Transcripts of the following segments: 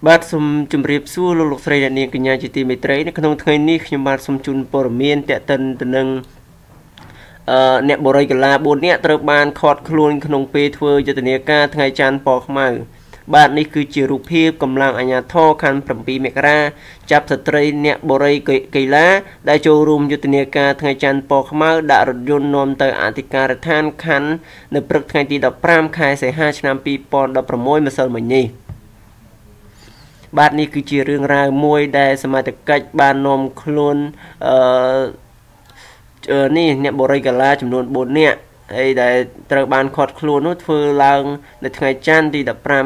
បាទសូមជម្រាបសួរលោកស្រីអ្នកនាងកញ្ញាជាទីមេត្រីនៅក្នុងថ្ងៃនេះខ្ញុំបាទសូមជូនព័ត៌មានតេតិនទៅនឹងអ្នកបរិយាកា4នាក់ត្រូវបានឃាត់ខ្លួនក្នុងពេលធ្វើយុទ្ធនាការថ្ងៃច័ន្ទពណ៌ខ្មៅបាទនេះគឺជារូបភាពកម្លាំងអាជ្ញាធរខណ្ឌ7មករាចាប់ស្ត្រីអ្នកបរិយាកីឡាដែលចូលរួមយុទ្ធនាការថ្ងៃច័ន្ទពណ៌ខ្មៅដាក់រថយន្តនាំទៅអធិការដ្ឋានខណ្ឌនៅព្រឹកថ្ងៃទី15ខែសីហាឆ្នាំ2016ម្សិលមិញនេះបាទនេះគឺជារឿងរ៉ាវមួយដែលសមាជិកបាននាំខ្លួននេះអ្នកបរិយាកាឡាចំនួន4នាក់ហើយដែលត្រូវបានឃាត់ខ្លួននោះធ្វើឡើងនៅថ្ងៃច័ន្ទទី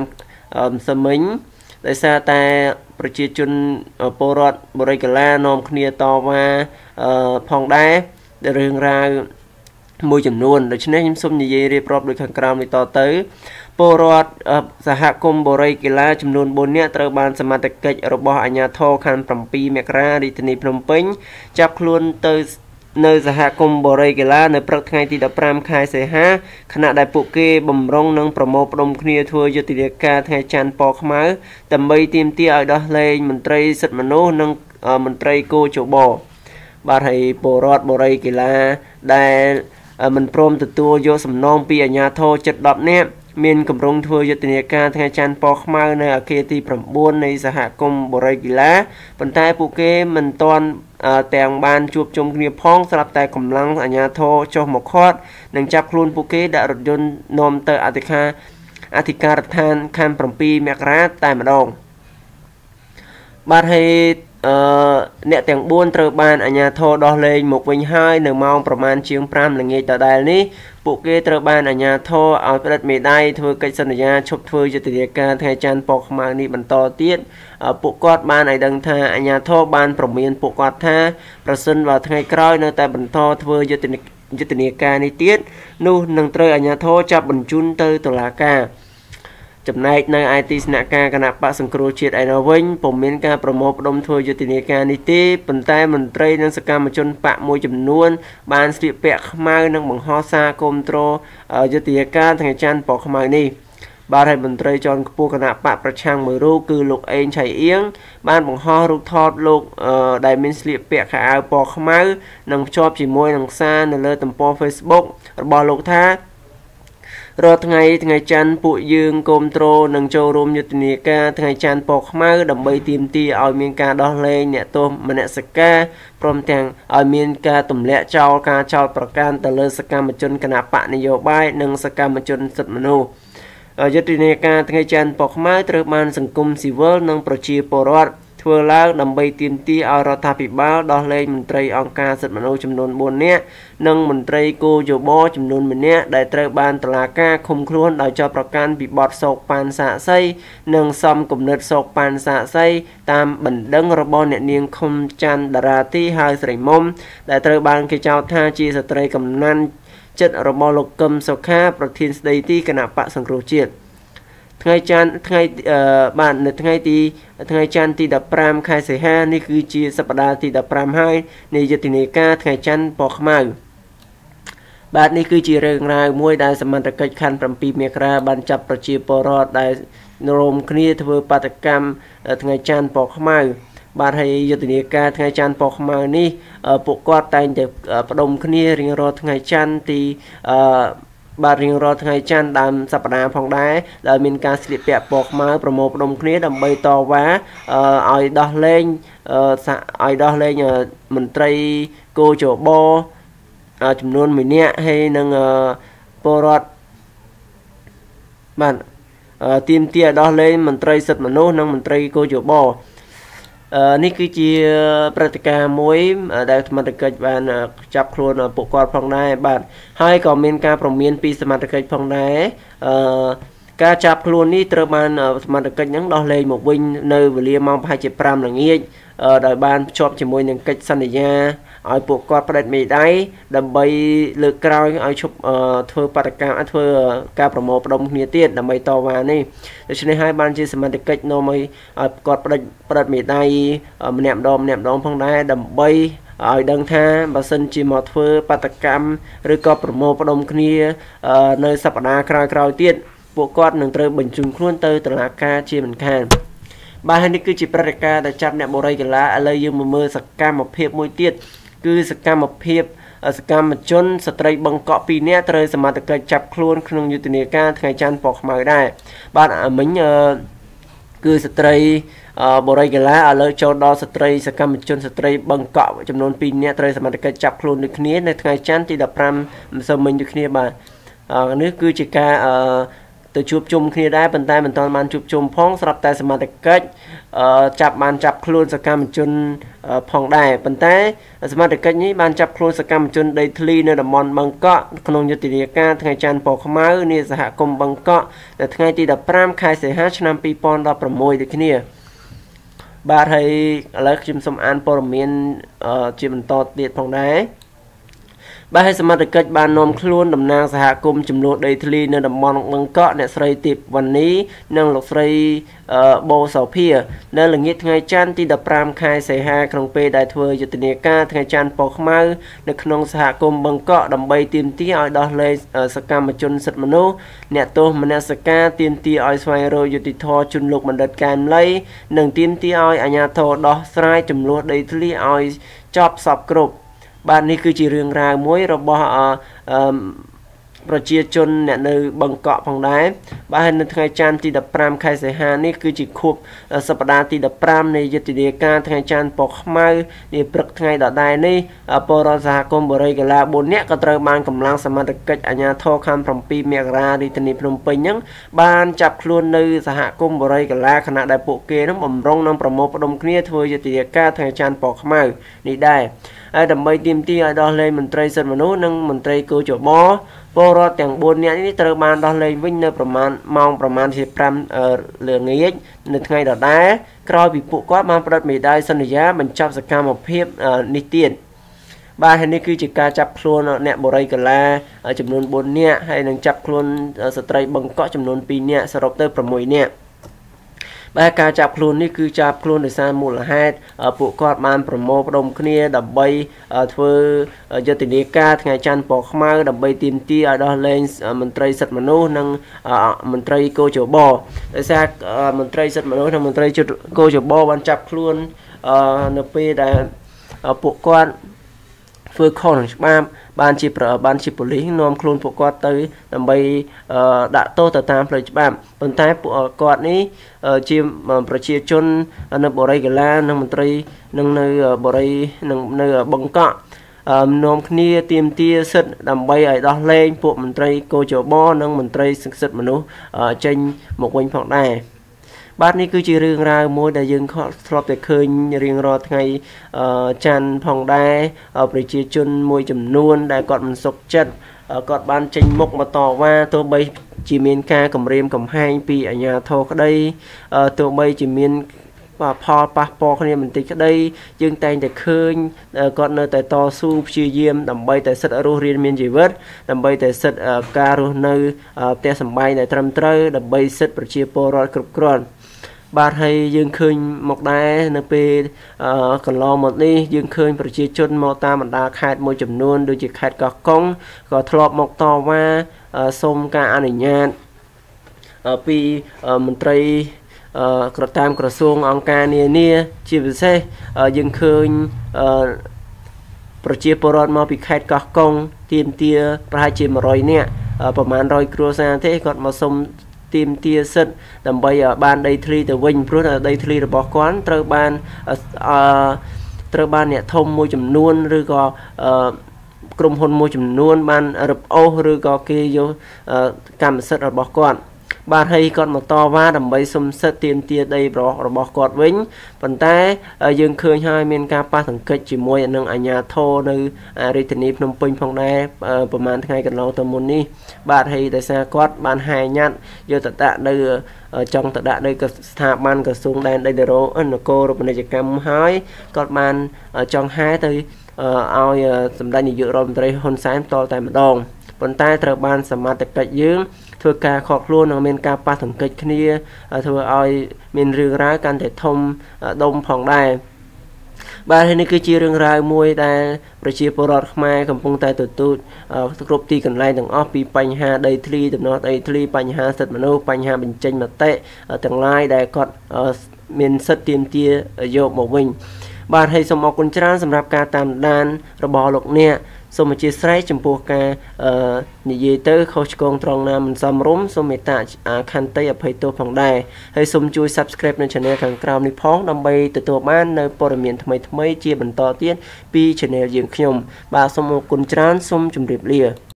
15សមិញដោយសារតែប្រជាជនពលរដ្ឋបរិយាកាឡានាំគ្នាតវ៉ាផងដែររឿងរ៉ាវមួយចំនួនដូច្នេះខ្ញុំសូមនិយាយរៀបរាប់ដូចខាងក្រោមនេះតទៅពលរដ្ឋសហគមន៍បរិយាកាឡាចំនួន4នាក់ត្រូវបានសមាជិករបស់អាជ្ញាធរខណ្ឌ7មករារាជធានីភ្នំពេញចាប់ខ្លួនទៅនៅសហគមន៍បរិយាកាឡានៅព្រឹកថ្ងៃទី15ខែសីហាខណៈដែលពួកគេបំរុងនឹងប្រមូលផ្ដុំគ្នាធ្វើយុទ្ធនាការថ្ងៃច័ន្ទពណ៌ខ្មៅដើម្បីទាមទារឲ្យដោះលែងមន្ត្រីសិទ្ធិមនុស្សនិងមន្ត្រីគោចបបាទហើយពលរដ្ឋបរិយាកាឡាដែលមិនព្រមទទួលយកសំណងពីអាជ្ញាធរជិត10នាក់មានគម្រោងធ្វើយុទ្ធនាការថ្ងៃច័ន្ទពណ៌ខ្មៅនៅអគារទី9នៃសហគមន៍បរិយាកាឡាប៉ុន្តែពួកគេមិនទាន់ទាំងបានជួបជុំគ្នាផងស្រាប់តែកម្លាំងអាជ្ញាធរចុះមកឃាត់និងចាប់ខ្លួនពួកគេដាក់រថយន្តនាំទៅអធិការដ្ឋានខណ្ឌ7មករាតែម្ដងបាទហើយអ្នកទាំង4ត្រូវបានអាជ្ញាធរដោះលែងមកវិញហើយនៅម៉ោងប្រមាណជាង5ល្ងាចដដែលនេះពួកគេត្រូវបានអាជ្ញាធរឲ្យផ្តិតមេដាយធ្វើកិច្ចសន្យាឈប់ធ្វើយុទ្ធនាការថ្ងៃច័ន្ទពណ៌ខ្មៅនេះបន្តទៀតពួកគាត់បានឲ្យដឹងថាអាជ្ញាធរបានព្រមានពួកគាត់ថាប្រសិនបើថ្ងៃក្រោយនៅតែបន្តធ្វើយុទ្ធនាការនេះទៀតនោះនឹងត្រូវអាជ្ញាធរចាប់បញ្ជូនទៅតុលាការចំណែកនៅឯទីស្នាក់ការគណៈបកសង្គ្រោះជាតិឯណោះវិញពុំមានការប្រមូលផ្ដុំធ្វើយុទ្ធនាការនេះទេប៉ុន្តែមន្ត្រីនិងសកម្មជនបកមួយចំនួនបានស្លៀកពាក់ខ្មៅនិងបង្ហោះសារគាំទ្រយុទ្ធនាការថ្ងៃច័ន្ទពណ៌ខ្មៅនេះបាទហើយមន្ត្រីជាន់ខ្ពស់គណៈបកប្រឆាំងមួយរូបគឺលោកអេងឆៃអៀងបានបង្ហោះរូបថតលោកដែលមានស្លៀកពាក់ខោអាវពណ៌ខ្មៅនិងភ្ជាប់ជាមួយនឹងសារនៅលើទំព័រ Facebook របស់លោកថារាល់ថ្ងៃច័ន្ទពួកយើងគាំទ្រនិងចូលរួមយុទ្ធនាការថ្ងៃច័ន្ទពណ៌ខ្មៅដើម្បីទាមទារឲ្យមានការដោះលែងអ្នកទោសមនសិការព្រមទាំងឲ្យមានការទម្លាក់ចោលការចោទប្រកាន់ទៅលើសកម្មជនគណបកនយោបាយនិងសកម្មជនសិទ្ធិមនុស្សយុទ្ធនាការថ្ងៃច័ន្ទពណ៌ខ្មៅត្រូវបានសង្គមស៊ីវិលនិងប្រជាពលរដ្ឋធ្វើឡើងដើម្បីទាមទារឲ្យរដ្ឋាភិបាលដោះលែងមន្ត្រីអង្គការសិទ្ធិមនុស្សចំនួន4នាក់និងមន្ត្រីគោចបចំនួន1នាក់ដែលត្រូវបានតុលាការឃុំខ្លួនដោយចោទប្រកាន់ពីបទសោកប៉ាន់សាក្សីនិងសំគំនិតសោកប៉ាន់សាក្សីតាមបណ្ដឹងរបស់អ្នកនាងខុមច័ន្ទតារាទីហៅស្រីមុំដែលត្រូវបានគេចោទថាជាស្ត្រីកំណាន់ចិត្តរបស់លោកកឹមសុខាប្រធានស្ដីទីគណៈបកសង្គ្រោះជាតិថ្ងៃច័ន្ទបាទនៅថ្ងៃច័ន្ទទី15ខែសីហានេះគឺជាសប្តាហ៍ទី15ហើយនៃយុទ្ធនាការថ្ងៃច័ន្ទពណ៌ខ្មៅបាទនេះគឺជារឿងរ៉ាវមួយដែលសមត្ថកិច្ចខណ្ឌ7មករាបានចាប់ប្រជាពលរដ្ឋដែលរួមគ្នាធ្វើបាតកម្មថ្ងៃច័ន្ទពណ៌ខ្មៅបាទហើយយុទ្ធនាការថ្ងៃច័ន្ទពណ៌ខ្មៅនេះពួកគាត់តែងតែផ្ដុំគ្នារៀងរាល់ថ្ងៃច័ន្ទទីបាទរៀងរាល់ថ្ងៃច័ន្ទដើមសប្តាហ៍ផងដែរដែលមានការស្លៀកពាក់ពណ៌ខ្មៅប្រមូលផ្ដុំគ្នាដើម្បីតវ៉ាឲ្យដោះលែងមន្ត្រីគោចបចំនួន1នាក់ហើយនឹងពលរដ្ឋបាទទាមទារដោះលែងមន្ត្រីសិទ្ធិមនុស្សនិងមន្ត្រីគោចបនេះគឺជាព្រឹត្តិការណ៍មួយដែលសមត្ថកិច្ចបានចាប់ខ្លួនពួកគាត់ផងដែរបាទហើយក៏មានការព្រមានពីសមត្ថកិច្ចផងដែរការចាប់ខ្លួននេះត្រូវបានសមត្ថកិច្ចនឹងដោះលែងមកវិញនៅវេលាម៉ោងប្រហែលជា5ល្ងាចដោយបានភ្ជាប់ជាមួយនឹងកិច្ចសន្យាឲ្យពួកគាត់ផ្តិតមេដាយដើម្បីលើកក្រោយឲ្យឈប់ធ្វើបាតកម្មធ្វើការប្រមូលផ្ដុំគ្នាទៀតដើម្បីតវ៉ានេះដូច្នេះហើយបានជាសមត្ថកិច្ចនាំឲ្យគាត់ផ្តិតមេដាយម្នាក់ម្ដងផងដែរដើម្បីឲ្យដឹងថាបើសិនជាមកធ្វើបាតកម្មឬក៏ប្រមូលផ្ដុំគ្នានៅសប្តាហ៍ក្រោយទៀតពួកគាត់នឹងត្រូវបញ្ជូនខ្លួនទៅតុលាការជាមិនខានបាទហើយនេះគឺជាព្រឹត្តិការណ៍ដែលចាប់អ្នកបរិយាកាឥឡូវយើងមកមើលសកម្មភាពមួយទៀតគឺសកម្មភាពសកម្មជនស្ត្រីបង្កក់2នាក់ត្រូវសមត្ថកិច្ចចាប់ខ្លួនក្នុងយុទ្ធនាការថ្ងៃច័ន្ទពណ៌ខ្មៅដែរបាទមិញគឺស្ត្រីបរិយាកាឥឡូវចូលដល់ស្ត្រីសកម្មជនស្ត្រីបង្កក់ចំនួន2នាក់ត្រូវសមត្ថកិច្ចចាប់ខ្លួនដូចគ្នានៅថ្ងៃច័ន្ទទី15ម្សិលមិញដូចគ្នាបាទនេះគឺជាការទៅជួបជុំគ្នាដែរប៉ុន្តែមិនទាន់បានជួបជុំផងស្រាប់តែសមត្ថកិច្ចចាប់ខ្លួនសកម្មជនផងដែរប៉ុន្តែសមត្ថកិច្ចនេះបានចាប់ខ្លួនសកម្មជនដីធ្លីនៅតំបន់បឹងកក់ក្នុងយុទ្ធនាការថ្ងៃច័ន្ទពណ៌ខ្មៅនៃសហគមន៍បឹងកក់នៅថ្ងៃទី15ខែសីហាឆ្នាំ2016ដូចគ្នាបាទហើយឥឡូវខ្ញុំសូមអានព័ត៌មានជាបន្តទៀតផងដែរបាទហើយសមត្ថកិច្ចបាននាំខ្លួនតំណាងសហគមន៍ចំនួនដីធ្លីនៅតំបន់បឹងកក់អ្នកស្រីទីបវណ្ណីនិងលោកស្រីបូសោភានៅល្ងាចថ្ងៃច័ន្ទទី15ខែសីហាក្នុងពេលដែលធ្វើយុទ្ធនាការថ្ងៃច័ន្ទពណ៌ខ្មៅនៅក្នុងសហគមន៍បឹងកក់ដើម្បីទាមទារឲ្យដោះលែងសកម្មជនសិទ្ធិមនុស្សអ្នកទោសមនសិការទាមទារឲ្យស្វែងរកយុត្តិធម៌ជូនលោកបណ្ឌិតកែមលីនិងទាមទារឲ្យអាជ្ញាធរដោះស្រាយចំនួនដីធ្លីឲ្យចប់សពគ្រប់បាទនេះគឺជារឿងរ៉ាវមួយរបស់ប្រជាជនអ្នកនៅបឹងកក់ផងដែរបាទនៅថ្ងៃច័ន្ទទី15ខែសីហានេះគឺជាខួបសប្តាហ៍ទី15នៃយុទ្ធនាការថ្ងៃច័ន្ទពណ៌ខ្មៅនាព្រឹកថ្ងៃដដែលនេះពលរដ្ឋសហគមន៍បរិយាកា4នាក់ក៏ត្រូវបានកម្លាំងសមត្ថកិច្ចអាជ្ញាធរខណ្ឌ7មករារាជធានីភ្នំពេញហ្នឹងបានចាប់ខ្លួននៅសហគមន៍បរិយាកាខណៈដែលពួកគេនឹងបំរុងនឹងប្រមូលផ្ដុំគ្នាធ្វើយុទ្ធនាការថ្ងៃច័ន្ទពណ៌ខ្មៅនេះដែរហើយដើម្បីទាមទារឲ្យដោះលែងមន្ត្រីសិទ្ធិមនុស្សនិងមន្ត្រីគូចបពលរដ្ឋទាំង4នាក់នេះត្រូវបានដោះលែងវិញនៅប្រមាណជា5ល្ងាចនៅថ្ងៃដដែលក្រោយពីពួកគាត់បានផ្តិតមេដាយសន្យាបញ្ចប់សកម្មភាពនេះទៀតបាទហើយនេះគឺជាការចាប់ខ្លួនអ្នកបរិយាកាចំនួន4នាក់ហើយនឹងចាប់ខ្លួនស្ត្រីបឹងកក់ចំនួន2នាក់សរុបទៅ6នាក់បាទការចាប់ខ្លួននេះគឺចាប់ខ្លួនដោយសារមូលហេតុពួកគាត់បានប្រមូលផ្ដុំគ្នាដើម្បីធ្វើយុទ្ធនាការថ្ងៃច័ន្ទពណ៌ខ្មៅដើម្បីទាមទារឲ្យដោះលែងមន្ត្រីសិទ្ធិមនុស្សនិងមន្ត្រីគោចបដោយសារមន្ត្រីសិទ្ធិមនុស្សនិងមន្ត្រីគោចបបានចាប់ខ្លួននៅពេលដែលពួកគាត់ធ្វើខុសនឹងច្បាប់បានជាប៉ូលីសនាំខ្លួនពួកគាត់ទៅដើម្បីដាក់ទោសទៅតាមផ្លូវច្បាប់ប៉ុន្តែពួកគាត់នេះជាប្រជាជននៅបរិយាកានិងមន្ត្រីនឹងនៅបរិយនឹងនៅបឹងកក់នាំគ្នាទាមទារសិទ្ធិដើម្បីឲ្យដោះលែងពួកមន្ត្រីគោចបនិងមន្ត្រីសិទ្ធិមនុស្សចេញមកវិញផងដែរបាទនេះគឺជារឿងរ៉ាវមួយដែលយើងធ្លាប់តែឃើញរៀងរាល់ថ្ងៃច័ន្ទផងដែរប្រជាជនមួយចំនួនដែលគាត់មិនសុខចិត្តគាត់បានចេញមុខមកតវ៉ាទោះបីជាមានការគំរាមកំហែងពីអាជ្ញាធរក្តីទោះបីជាមានផលប៉ះពាល់គ្នាបន្តិចក្តីយើងតែងតែឃើញគាត់នៅតែតស៊ូព្យាយាមដើម្បីតែសិទ្ធិរស់រានមានជីវិតដើម្បីតែសិទ្ធិការរស់នៅផ្ទះសម្បែងដែលត្រឹមត្រូវដើម្បីសិទ្ធិប្រជាពលរដ្ឋគ្រប់គ្រាន់បាទហើយយើងឃើញមកដែរនៅពេលកន្លងមកនេះយើងឃើញប្រជាជនមកតាមបណ្ដាខេត្តមួយចំនួនដូចជាខេត្តកោះកុងក៏ធ្លាប់មកតវ៉ាសូមការអនុញ្ញាតពីមន្ត្រីតាមក្រសួងអង្គការនានាជាពិសេសយើងឃើញប្រជាពលរដ្ឋមកពីខេត្តកោះកុងទាមទារប្រហែលជា100នាក់ប្រហែល100គ្រួសារទេគាត់មកសុំទាមទារសិទ្ធិដើម្បីបានដីធ្លីទៅវិញព្រោះដីធ្លីរបស់គាត់ត្រូវបានអ្នកធំមួយចំនួនឬក៏ក្រុមហ៊ុនមួយចំនួនបានរឹបអូសឬក៏គេយកកម្មសិទ្ធិរបស់គាត់បាទហើយគាត់មកតវ៉ាដើម្បីសុំសិទ្ធិទាមទារដីរបស់គាត់វិញប៉ុន្តែយើងឃើញហើយមានការប៉ះទង្គិចជាមួយនឹងអាជ្ញាធរនៅរាជធានីភ្នំពេញផងដែរប្រហែលថ្ងៃកន្លងទៅមុននេះបាទហើយដោយសារគាត់បានហែញ៉ាត់យកទៅដាក់នៅចង់ទៅដាក់នៅស្ថាប័នក្រសួងដែនដីនគររូបនីយកម្មហើយគាត់បានចង់ហែទៅឲ្យសម្ដេចនាយករដ្ឋមន្ត្រីហ៊ុនសែនតតែម្ដងប៉ុន្តែត្រូវបានសមត្ថកិច្ចយើងធ្វើការខកខ្លួននិងមានការប៉ះទង្គិចគ្នាធ្វើឲ្យមានរឿងរ៉ាវកាន់តែធំដុំផងដែរបាទហើយនេះគឺជារឿងរ៉ាវមួយដែលប្រជាពលរដ្ឋខ្មែរកំពុងតែទទូចគ្រប់ទីកន្លែងទាំងអស់ពីបញ្ហាដីធ្លីដំណោះដីធ្លីបញ្ហាសិទ្ធិមនុស្សបញ្ហាបញ្ចេញមតិទាំងឡាយដែលគាត់មានសិទ្ធិទាមទារយកមកវិញបាទហើយសូមអរគុណច្រើនសម្រាប់ការតាមដានរបស់លោកអ្នកសូមអធិស្ឋានចំពោះការនិយាយទៅខុសឆ្គងត្រង់ណាមិនសមរម្យសូមមេត្តាខន្តីអភ័យទោសផងដែរហើយសូមជួយ Subscribe នៅ Channel ខាងក្រោមនេះផងដើម្បីទទួលបាននៅព័ត៌មានថ្មីៗជាបន្តទៀតពី Channel យើងខ្ញុំបាទសូមអរគុណច្រើនសូមជម្រាបលា